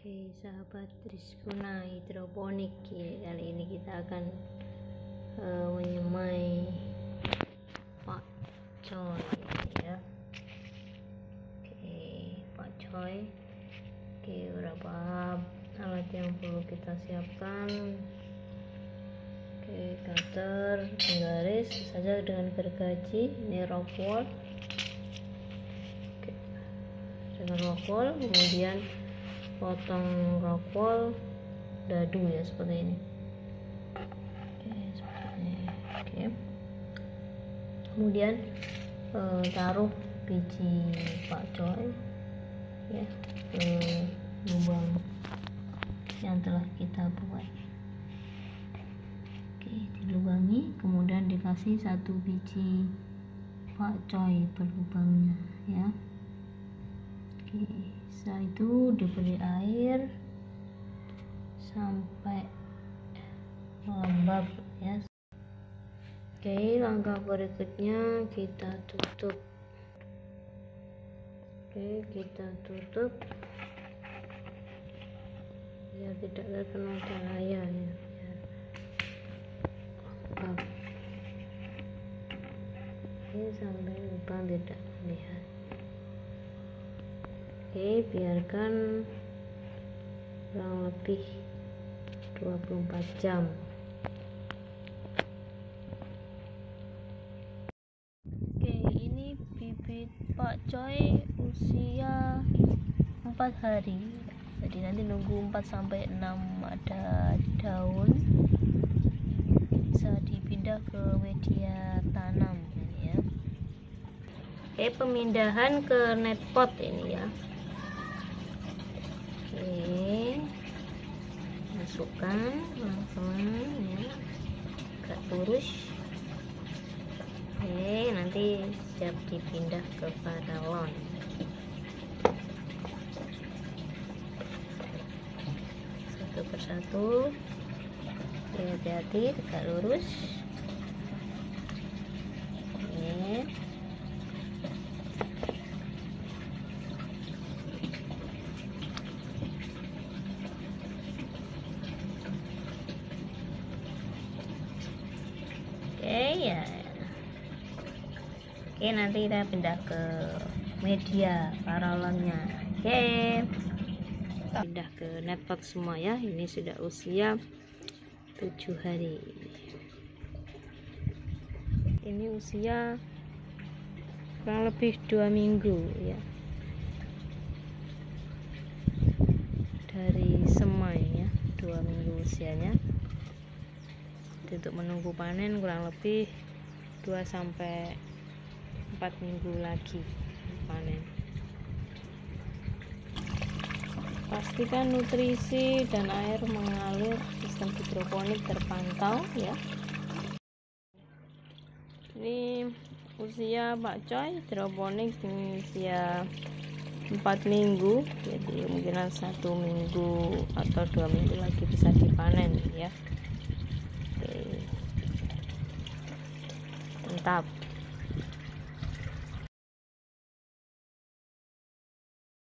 Oke sahabat Triskuna hidroponik ya, kali ini kita akan menyemai pakcoy ya. Oke pakcoy, oke berapa alat yang perlu kita siapkan. Oke cutter, penggaris saja dengan gergaji, ini rock wool. Oke, dengan rock wool, kemudian potong rock wool dadu ya seperti ini. Oke seperti ini. Oke, kemudian taruh biji pakcoy ya ke lubang yang telah kita buat. Oke, dilubangi, kemudian dikasih satu biji pakcoy per lubangnya ya. Oke, setelah itu diberi air sampai lembab ya. Oke, langkah berikutnya kita tutup. Oke, kita tutup biar tidak terkena cahaya ya. Oke, sampai lubang tidak terlihat. Oke, biarkan kurang lebih 24 jam. Oke, ini bibit pakcoy usia 4 hari. Jadi nanti nunggu 4 sampai 6 ada daun, bisa dipindah ke media tanam ini ya. Oke, pemindahan ke net pot ini ya. Oke, masukkan pelan-pelan ya, agak lurus. Oke, nanti siap dipindah ke paralon. Satu persatu. Oke, hati-hati tegak lurus. Oke. Ya. Oke, nanti kita pindah ke media paralonnya. Oke, pindah ke net pot semua ya. Ini sudah usia 7 hari. Ini usia kurang lebih 2 minggu ya, dari semai ya, 2 minggu usianya. Untuk menunggu panen kurang lebih 2 sampai 4 minggu lagi panen. Pastikan nutrisi dan air mengalir, sistem hidroponik terpantau ya. Ini usia pakcoy hidroponik usia 4 minggu, jadi kemungkinan 1 minggu atau 2 minggu lagi bisa dipanen ya. Oke, mantap.